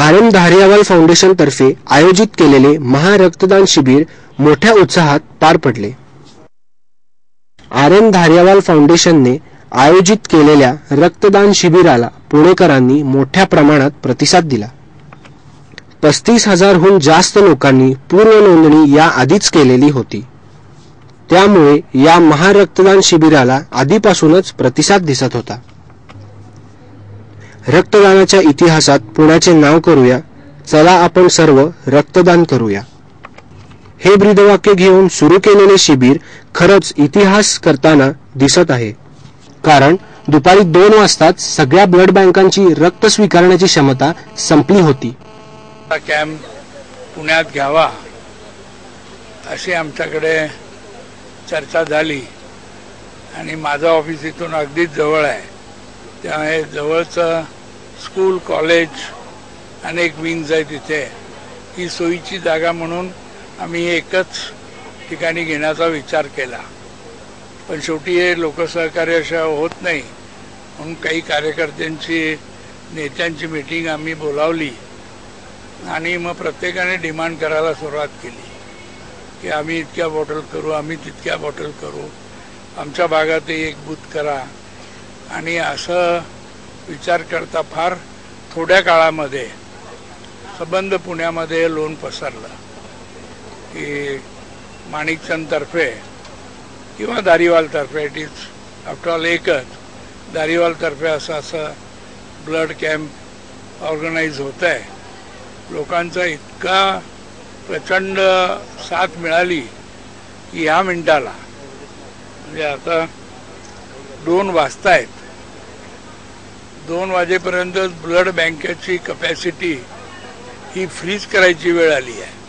R M धारियावाल foundation तर्फे आयोजित केलेले महारक्तदान शिबिर मोठ्या उत्साहात पार पडले। आर एम धारियावाल फाउंडेशनने आयोजित केलेल्या रक्तदान शिबिराला पुणेकरांनी मोठ्या प्रमाणात प्रतिसाद दिला। 35,000हून जास्त लोकांनी पूर्व नोंदणी या आधीच केलेली होती। त्यामुळे या महारक्तदान शिबिराला आधीपासूनच प्रतिसाद दिसत होता। रक्तदानाच्या इतिहासात पुण्याचे नाव करूया, चला आपण सर्व रक्तदान करूया, हे ब्रीदवाक्य घेऊन सुरू केलेले शिबिर खरंच इतिहास करताना दिसत आहे। कारण दुपारी 2 वाजताच सगळ्या ब्लड बँकांची रक्त स्वीकारण्याची क्षमता संपली होती। कॅम्प पुण्यात घ्यावा अशी आमच्याकडे चर्चा झाली आणि माझं ऑफिस इथून अगदीच जवळ आहे, त्यामुळे जवळचं स्कूल कॉलेज अनेक विंग्स आहेत तिथे, ही सोयीची जागा म्हणून आम्ही एकच ठिकाणी घेण्याचा विचार केला। पण शेवटी हे लोकसहकार्याशिवाय होत नाही म्हणून काही कार्यकर्त्यांची नेत्यांची मीटिंग आम्ही बोलावली आणि मग प्रत्येकाने डिमांड करायला सुरुवात केली की आम्ही इतक्या बॉटल करू, आम्ही तितक्या बॉटल करू, आमच्या भागातही एक बूथ करा। आणि असं विचार करता फार थोड्या काळामध्ये संबंध पुण्यामध्ये लोन पसरलं की माणिकचंदतर्फे किंवा धारीवालतर्फे, इट इज आफ्टर ऑल एकच, धारीवालतर्फे असं ब्लड कॅम्प ऑर्गनाइज होत आहे। लोकांचा इतका प्रचंड साथ मिळाली की ह्या मिनिटाला म्हणजे आता 2 वाजतायत, 2 वाजेपर्यंत ब्लड बँकेची कपॅसिटी ही फ्रीज करायची वेळ आली आहे।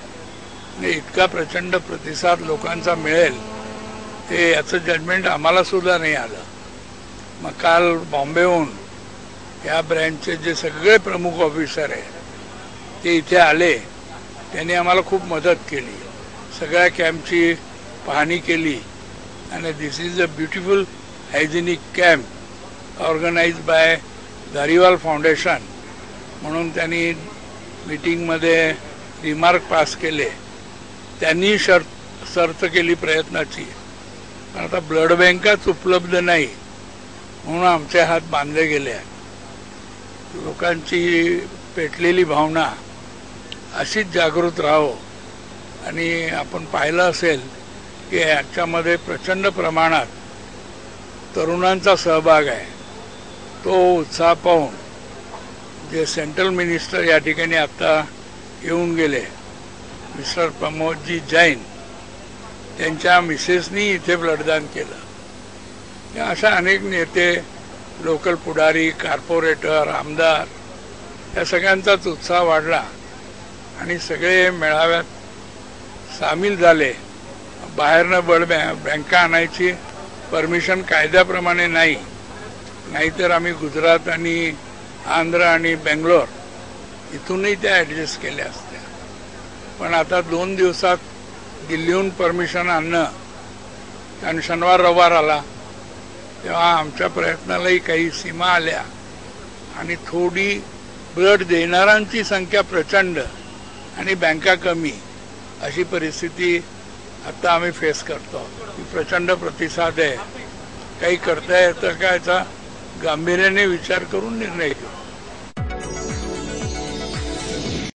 इतका प्रचंड प्रतिसाद लोकांचा मिळेल ते याचं जजमेंट आम्हाला सुद्धा नाही आलं। मग काल बॉम्बेहून या ब्रँचचे जे सगळे प्रमुख ऑफिसर आहे ते इथे आले, त्यांनी आम्हाला खूप मदत केली, सगळ्या कॅम्पची पाहणी केली आणि this is a beautiful hygienic camp organise by Dhariwal foundation म्हणून त्यांनी मीटिंगमध्ये रिमार्क पास केले। त्यांनी शर्त केली प्रयत्नाची, पण आता ब्लड बँकाच उपलब्ध नाही म्हणून आमचे हात बांधले गेले आहेत। लोकांची पेटलेली भावना अशीच जागृत राहो आणि आपण पाहिलं असेल की याच्यामध्ये प्रचंड प्रमाणात तरुणांचा सहभाग आहे। तो उत्साह पाहून जे सेंट्रल मिनिस्टर या ठिकाणी आता येऊन गेले, मिस्टर प्रमोदजी जैन, त्यांच्या मिसेसनी इथे ब्लडदान केलं। अशा अनेक नेते, लोकल पुढारी, कॉर्पोरेटर, आमदार या सगळ्यांचाच उत्साह वाढला आणि सगळे मेळाव्यात सामील झाले। बाहेरनं ब्लड बँका आणायची परमिशन कायद्याप्रमाणे नाही, नाहीतर आम्ही गुजरात आणि आंध्र आणि बेंगलोर इथूनही त्या ॲडजस्ट केल्या असत्या। पण आता 2 दिवसात दिल्लीहून परमिशन आणणं, कारण शनिवार रविवार आला तेव्हा आमच्या प्रयत्नालाही काही सीमा आल्या आणि थोडी ब्लड देणाऱ्यांची संख्या प्रचंड आणि बँका कमी अशी परिस्थिती आता आम्ही फेस करतो। प्रचंड प्रतिसाद आहे, काही करता येतं का याचा गांभीर्याने विचार करून निर्णय घेऊ।